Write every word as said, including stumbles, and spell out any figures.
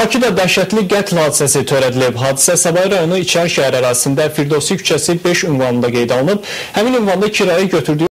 Bakıda dəhşətli qətl hadisəsi törədilib. Hadisə Sabay rayonu İçəri şəhər ərazisində Firdovsi küçəsi beş ünvanında qeyd alınıb. Həmin ünvanda kirayə götürdüyü